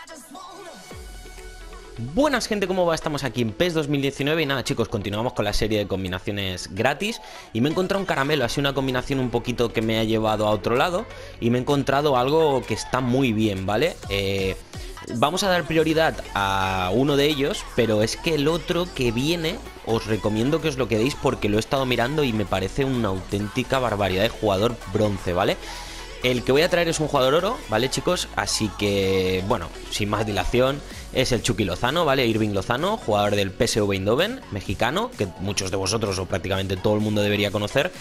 Buenas gente, ¿cómo va? Estamos aquí en PES 2019 y nada chicos, continuamos con la serie de combinaciones gratis. Y me he encontrado un caramelo, así una combinación un poquito que me ha llevado a otro lado. Y me he encontrado algo que está muy bien, ¿vale? Vamos a dar prioridad a uno de ellos, pero es que el otro que viene os recomiendo que os lo quedéis porque lo he estado mirando y me parece una auténtica barbaridad de jugador bronce, ¿vale? El que voy a traer es un jugador oro, ¿vale chicos? Así que, bueno, sin más dilación, es el Chucky Lozano, ¿vale? Irving Lozano, jugador del PSV Eindhoven, mexicano, que muchos de vosotros o prácticamente todo el mundo debería conocer,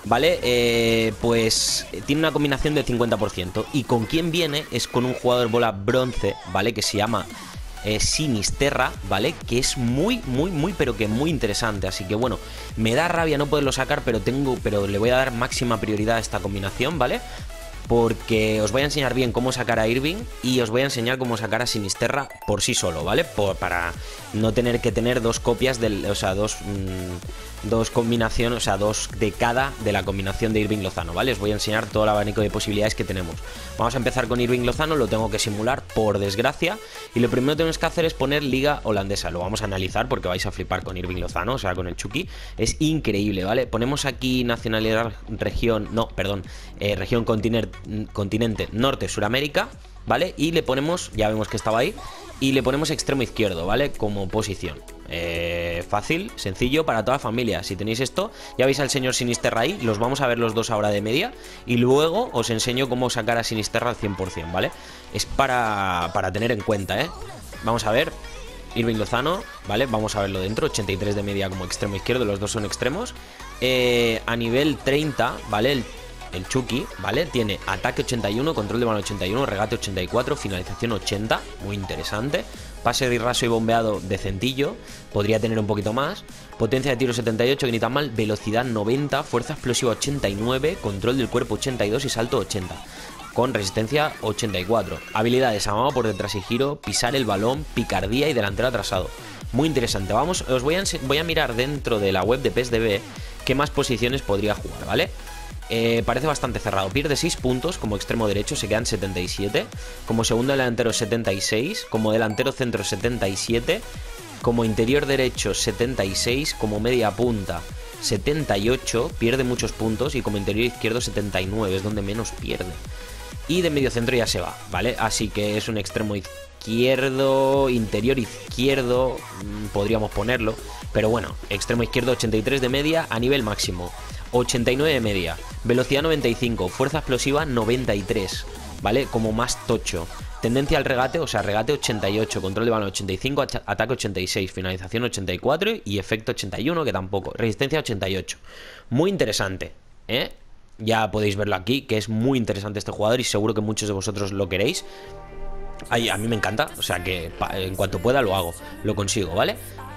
¿vale? Pues tiene una combinación del 50%. Y con quien viene es con un jugador bola bronce, ¿vale? Que se llama Sinisterra, ¿vale? Que es muy, pero que muy interesante. Así que bueno, me da rabia no poderlo sacar, pero le voy a dar máxima prioridad a esta combinación, ¿vale? Porque os voy a enseñar bien cómo sacar a Irving y os voy a enseñar cómo sacar a Sinisterra por sí solo, ¿vale? Para no tener que tener dos copias del, o sea, dos combinaciones, o sea, dos de cada de la combinación de Irving Lozano, ¿vale? Os voy a enseñar todo el abanico de posibilidades que tenemos. Vamos a empezar con Irving Lozano, lo tengo que simular, por desgracia, y lo primero que tenemos que hacer es poner liga holandesa. Lo vamos a analizar porque vais a flipar con Irving Lozano, o sea, con el Chucky. Es increíble, ¿vale? Ponemos aquí nacionalidad, región, no, perdón, región continente norte, Suramérica, ¿vale? Y le ponemos, ya vemos que estaba ahí, y le ponemos extremo izquierdo, ¿vale? Como posición. Fácil, sencillo para toda familia. Si tenéis esto, ya veis al señor Sinisterra ahí. Los vamos a ver los dos ahora de media. Y luego os enseño cómo sacar a Sinisterra al 100%, ¿vale? Es para tener en cuenta, ¿eh? Vamos a ver. Irving Lozano, ¿vale? Vamos a verlo dentro. 83 de media como extremo izquierdo. Los dos son extremos. A nivel 30, ¿vale? El Chucky, ¿vale? Tiene ataque 81, control de balón 81, regate 84, finalización 80, muy interesante. Pase de raso y bombeado decentillo, podría tener un poquito más. Potencia de tiro 78, que ni tan mal. Velocidad 90, fuerza explosiva 89, control del cuerpo 82 y salto 80. Con resistencia 84. Habilidades, amado por detrás y giro, pisar el balón, picardía y delantero atrasado. Muy interesante. Vamos, os voy a mirar dentro de la web de PESDB qué más posiciones podría jugar, ¿vale? Parece bastante cerrado. Pierde 6 puntos como extremo derecho, se quedan 77. Como segundo delantero 76. Como delantero centro 77. Como interior derecho 76. Como media punta 78. Pierde muchos puntos. Y como interior izquierdo 79. Es donde menos pierde. Y de medio centro ya se va, ¿vale? Así que es un extremo izquierdo, interior izquierdo, podríamos ponerlo. Pero bueno, extremo izquierdo 83 de media a nivel máximo. 89 de media, velocidad 95, fuerza explosiva 93, ¿vale? Como más tocho. Tendencia al regate, o sea, regate 88, control de balón 85, ataque 86, finalización 84 y efecto 81, que tampoco. Resistencia 88. Muy interesante, ¿eh? Ya podéis verlo aquí, que es muy interesante este jugador y seguro que muchos de vosotros lo queréis. Ay, a mí me encanta, o sea que en cuanto pueda lo hago, lo consigo, ¿vale?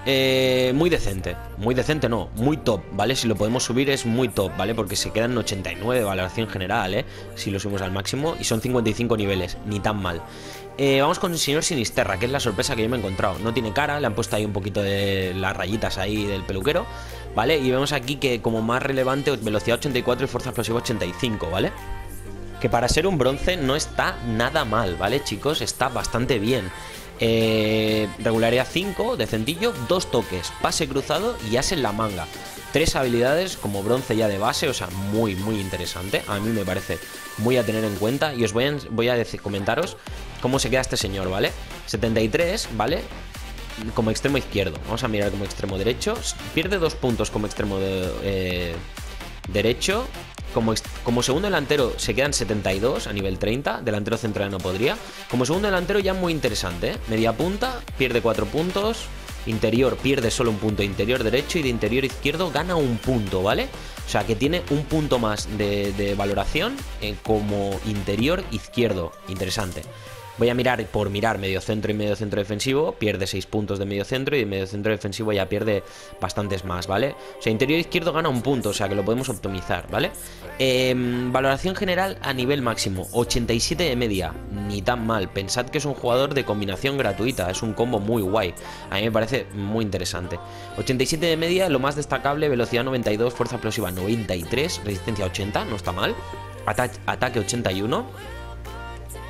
Muy decente no, muy top, ¿vale? Si lo podemos subir es muy top, ¿vale? Porque se quedan en 89 de valoración general, ¿eh? Si lo subimos al máximo y son 55 niveles, ni tan mal. Vamos con el señor Sinisterra, que es la sorpresa que yo me he encontrado. No tiene cara, le han puesto ahí un poquito de las rayitas ahí del peluquero, ¿vale? Y vemos aquí que como más relevante, velocidad 84 y fuerza explosiva 85, ¿vale? Que para ser un bronce no está nada mal, ¿vale, chicos? Está bastante bien. Regularidad 5, decentillo, 2 toques, pase cruzado y as en la manga. 3 habilidades como bronce ya de base, o sea, muy interesante. A mí me parece muy a tener en cuenta. Y os voy a comentaros cómo se queda este señor, ¿vale? 73, ¿vale? Como extremo izquierdo. Vamos a mirar como extremo derecho. Pierde 2 puntos como extremo derecho. Como segundo delantero se quedan 72 a nivel 30. Delantero central no podría. Como segundo delantero ya muy interesante, ¿eh? Media punta, pierde 4 puntos. Interior pierde solo un punto, interior derecho. Y de interior izquierdo gana un punto, ¿vale? O sea que tiene un punto más de valoración como interior izquierdo. Interesante. Voy a mirar por mirar medio centro y medio centro defensivo. Pierde 6 puntos de medio centro y de medio centro defensivo ya pierde bastantes más, ¿vale? O sea, interior izquierdo gana un punto, o sea que lo podemos optimizar, ¿vale? Valoración general a nivel máximo, 87 de media, ni tan mal. Pensad que es un jugador de combinación gratuita, es un combo muy guay. A mí me parece muy interesante. 87 de media, lo más destacable, velocidad 92, fuerza explosiva 93, resistencia 80, no está mal. Ataque 81.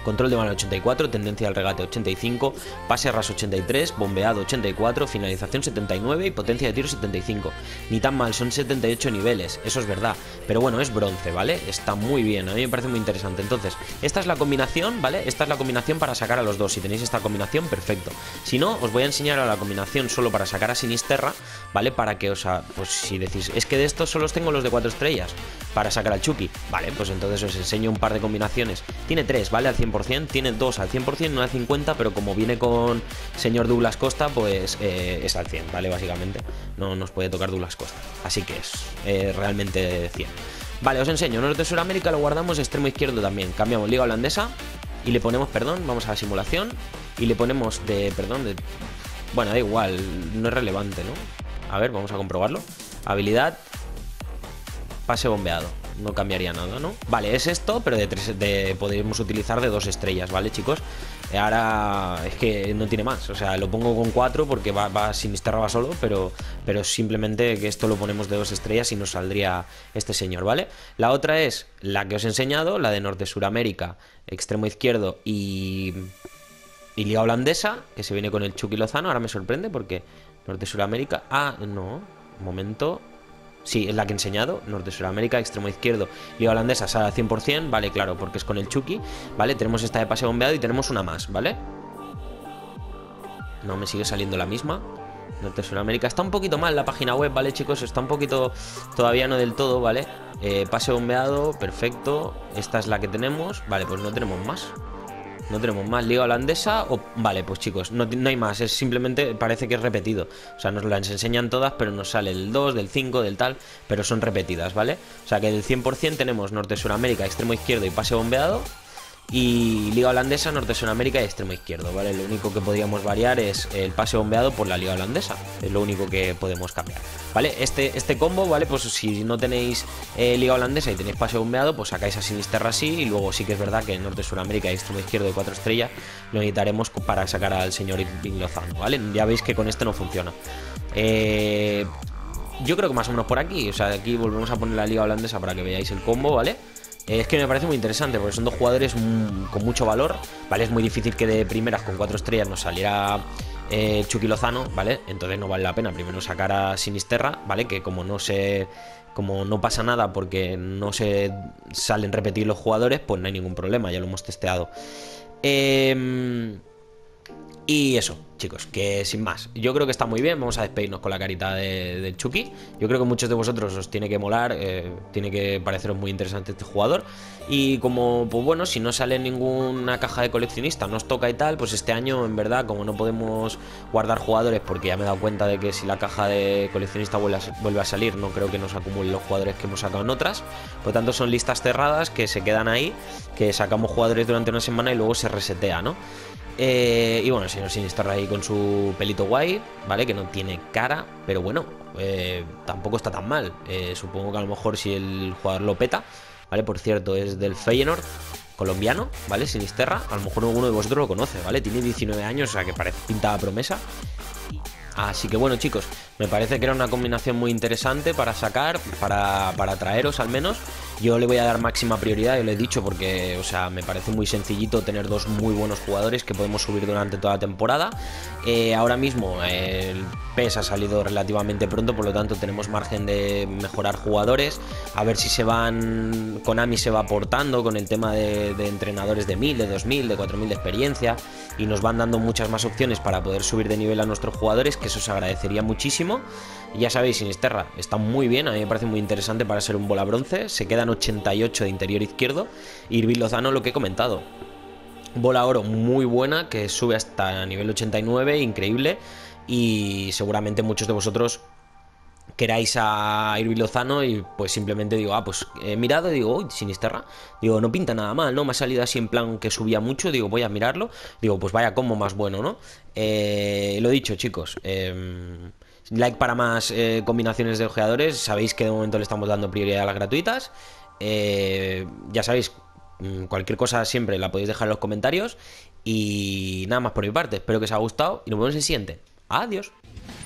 control de mano 84, tendencia al regate 85, pase ras 83, bombeado 84, finalización 79 y potencia de tiro 75. Ni tan mal, son 78 niveles, eso es verdad, pero bueno, es bronce, ¿vale? Está muy bien, a mí me parece muy interesante. Entonces, esta es la combinación, ¿vale? Esta es la combinación para sacar a los dos. Si tenéis esta combinación, perfecto. Si no, os voy a enseñar a la combinación solo para sacar a Sinisterra, ¿vale? Para que pues si decís, es que de estos solo tengo los de 4 estrellas para sacar al Chucky, vale, pues entonces os enseño un par de combinaciones. Tiene 3, ¿vale? Al 100%, tiene 2 al 100%, no al 50%, pero como viene con señor Douglas Costa, pues es al 100, ¿vale? Básicamente, no nos puede tocar Douglas Costa, así que es realmente 100. Vale, os enseño, Norte de Sudamérica lo guardamos, extremo izquierdo también, cambiamos Liga Holandesa y le ponemos, perdón, vamos a la simulación y le ponemos bueno, da igual, no es relevante, ¿no? A ver, vamos a comprobarlo. Habilidad, pase bombeado, no cambiaría nada, ¿no? Vale, es esto, pero podríamos utilizar de 2 estrellas, ¿vale, chicos? Ahora es que no tiene más, o sea, lo pongo con 4 porque va Sinisterra va solo, pero simplemente que esto lo ponemos de 2 estrellas y nos saldría este señor, ¿vale? La otra es la que os he enseñado, la de Norte Suramérica, extremo izquierdo y Liga Holandesa, que se viene con el Chucky Lozano. Ahora me sorprende porque Norte Suramérica, no, un momento. Sí, es la que he enseñado, Norte Sudamérica, extremo izquierdo, Liga Holandesa sale al 100%, vale, claro, porque es con el Chucky, ¿vale? Tenemos esta de pase bombeado y tenemos una más, ¿vale? No me sigue saliendo la misma. Norte Sudamérica, está un poquito mal la página web, ¿vale, chicos? Está un poquito, todavía no del todo, ¿vale? Pase bombeado, perfecto, esta es la que tenemos, vale, pues no tenemos más. No tenemos más. Liga Holandesa vale, pues chicos, no hay más. Es simplemente, parece que es repetido. O sea, nos las enseñan todas, pero nos sale el 2, del 5, del tal, pero son repetidas, ¿vale? O sea que del 100% tenemos Norte Suramérica, extremo izquierdo y pase bombeado. Y Liga Holandesa, Norte Sudamérica y extremo izquierdo, ¿vale? Lo único que podríamos variar es el pase bombeado por la Liga Holandesa. Es lo único que podemos cambiar, ¿vale? Este combo, ¿vale? Pues si no tenéis Liga Holandesa y tenéis pase bombeado, pues sacáis a Sinisterra así. Y luego sí que es verdad que en Norte Sudamérica y extremo izquierdo de 4 estrellas lo necesitaremos para sacar al señor Irving Lozano, ¿vale? Ya veis que con este no funciona. Yo creo que más o menos por aquí. O sea, aquí volvemos a poner la Liga Holandesa para que veáis el combo, ¿vale? Es que me parece muy interesante porque son dos jugadores con mucho valor, ¿vale? Es muy difícil que de primeras con 4 estrellas nos saliera Chucky Lozano, ¿vale? Entonces no vale la pena primero sacar a Sinisterra, ¿vale? Que como no pasa nada porque no se salen repetir los jugadores, pues no hay ningún problema, ya lo hemos testeado. Y eso, chicos, que sin más, yo creo que está muy bien. Vamos a despedirnos con la carita del Chucky. Yo creo que muchos de vosotros os tiene que molar, tiene que pareceros muy interesante este jugador. Y como, pues bueno, si no sale ninguna caja de coleccionista, nos toca y tal, pues este año, en verdad, como no podemos guardar jugadores, porque ya me he dado cuenta de que si la caja de coleccionista vuelve a salir, no creo que nos acumulen los jugadores que hemos sacado en otras. Por lo tanto, son listas cerradas que se quedan ahí, que sacamos jugadores durante una semana y luego se resetea, ¿no? Y bueno, el señor Sinisterra ahí con su pelito guay, ¿vale? Que no tiene cara, pero bueno, tampoco está tan mal. Supongo que a lo mejor si el jugador lo peta, ¿vale? Por cierto, es del Feyenoord colombiano, ¿vale? Sinisterra, a lo mejor alguno de vosotros lo conoce, ¿vale? Tiene 19 años, o sea que parece pintada promesa. Así que bueno, chicos, me parece que era una combinación muy interesante para sacar, para traeros al menos. Yo le voy a dar máxima prioridad, yo lo he dicho, porque, o sea, me parece muy sencillito tener dos muy buenos jugadores que podemos subir durante toda la temporada. Ahora mismo el PES ha salido relativamente pronto, por lo tanto tenemos margen de mejorar jugadores. A ver si Konami se va aportando con el tema de entrenadores de 1000, de 2000, de 4000 de experiencia, y nos van dando muchas más opciones para poder subir de nivel a nuestros jugadores, que eso se agradecería muchísimo. Y ya sabéis, Sinisterra está muy bien, a mí me parece muy interesante para ser un bola bronce. Se quedan 88 de interior izquierdo. Irving Lozano, lo que he comentado, bola oro muy buena, que sube hasta nivel 89, increíble. Y seguramente muchos de vosotros queráis a Irving Lozano y pues simplemente digo, pues he mirado y digo, uy, Sinisterra, digo, no pinta nada mal, ¿no? Me ha salido así en plan que subía mucho, digo, voy a mirarlo, digo, pues vaya combo más bueno, ¿no? Lo dicho, chicos, like para más combinaciones de ojeadores. Sabéis que de momento le estamos dando prioridad a las gratuitas. Ya sabéis, cualquier cosa siempre la podéis dejar en los comentarios. Y nada más por mi parte, espero que os haya gustado y nos vemos en el siguiente. Adiós.